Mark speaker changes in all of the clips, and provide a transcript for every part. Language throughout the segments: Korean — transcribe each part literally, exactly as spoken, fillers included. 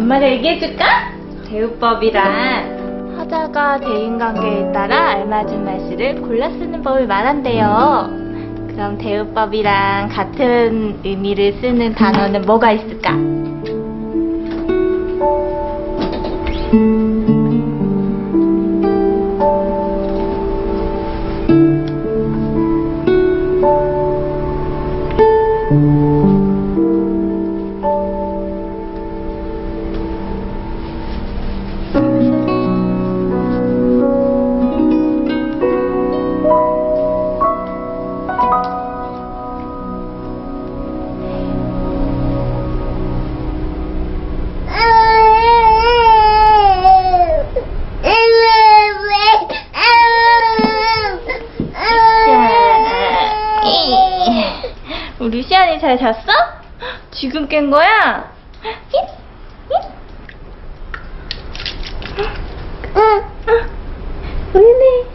Speaker 1: 엄마가 얘기해줄까? 대우법이란 화자가 대인관계에 따라 알맞은 말씨를 골라 쓰는 법을 말한대요. 그럼 대우법이랑 같은 의미를 쓰는 단어는 뭐가 있을까? 우리 시안이 잘 잤어? 지금 깬 거야? 우리네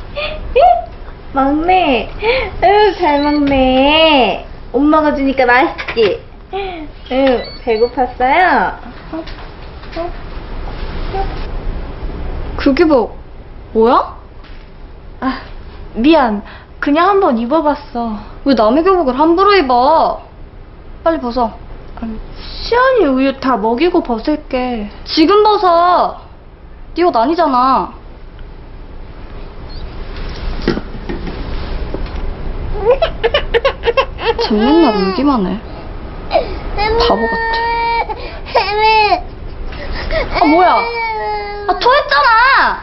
Speaker 1: 막내. 으, 잘 먹네. 엄마가 주니까 맛있지? 응, 배고팠어요?
Speaker 2: 그게 뭐, 뭐야?
Speaker 1: 아, 미안. 그냥 한번 입어봤어.
Speaker 2: 왜 남의 교복을 함부로 입어? 빨리 벗어.
Speaker 1: 시안이 우유 다 먹이고 벗을게.
Speaker 2: 지금 벗어. 네 옷 아니잖아. 쟤 맨날 울기만 해. 바보 같아. 아 뭐야? 아 토했잖아.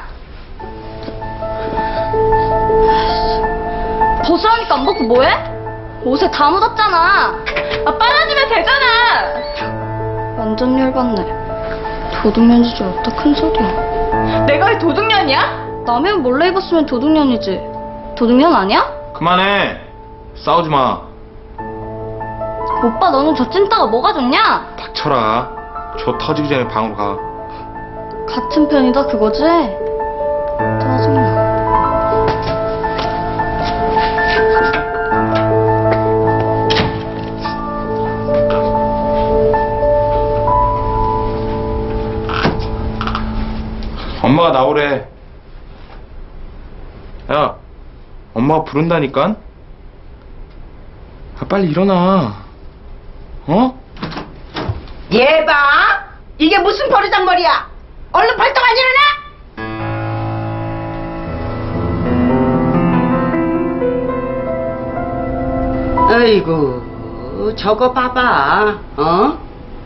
Speaker 2: 벗으라니까 안 벗고 뭐해? 옷에 다 묻었잖아.
Speaker 1: 아, 빨아주면 되잖아.
Speaker 2: 완전 열받네. 도둑년 주제에 어따 큰 소리야.
Speaker 1: 내가 왜 도둑년이야?
Speaker 2: 남의 옷 몰래 입었으면 도둑년이지. 도둑년 아니야?
Speaker 3: 그만해. 싸우지 마.
Speaker 2: 오빠 너는 저 찐따가 뭐가 좋냐?
Speaker 3: 닥쳐라. 저 터지기 전에 방으로 가.
Speaker 2: 같은 편이다 그거지? 짜증나.
Speaker 3: 엄마가 나오래. 야, 엄마가 부른다니까? 아, 빨리 일어나. 어?
Speaker 4: 얘 봐! 이게 무슨 버르장머리야! 얼른 벌떡 안 일어나! 아이고, 저거 봐봐, 어?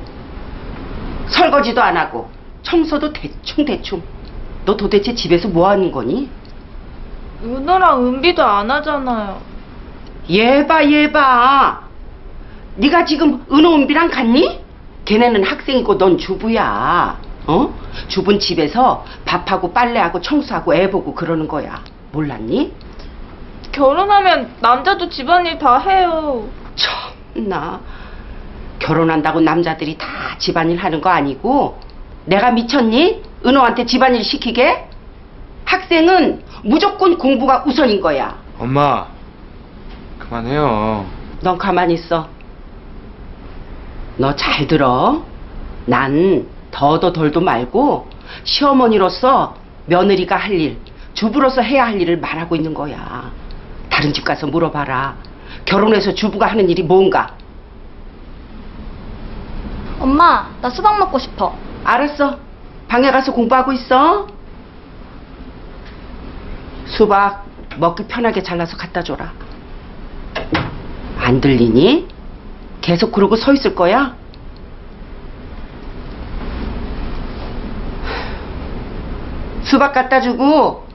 Speaker 4: 설거지도 안 하고, 청소도 대충대충. 너 도대체 집에서 뭐 하는 거니?
Speaker 1: 은호랑 은비도 안 하잖아요.
Speaker 4: 얘 봐, 얘 봐. 네가 지금 은호 은비랑 같니? 걔네는 학생이고 넌 주부야. 어? 주부는 집에서 밥하고 빨래하고 청소하고 애 보고 그러는 거야. 몰랐니?
Speaker 1: 결혼하면 남자도 집안일 다 해요.
Speaker 4: 참나. 결혼한다고 남자들이 다 집안일 하는 거 아니고 내가 미쳤니? 은호한테 집안일 시키게? 학생은 무조건 공부가 우선인 거야.
Speaker 3: 엄마, 그만해요.
Speaker 4: 넌 가만히 있어. 너 잘 들어. 난 더도 덜도 말고 시어머니로서 며느리가 할 일, 주부로서 해야 할 일을 말하고 있는 거야. 다른 집 가서 물어봐라. 결혼해서 주부가 하는 일이 뭔가.
Speaker 2: 엄마, 나 수박 먹고 싶어.
Speaker 4: 알았어. 방에 가서 공부하고 있어. 수박 먹기 편하게 잘라서 갖다 줘라. 안 들리니? 계속 그러고 서 있을 거야? 수박 갖다 주고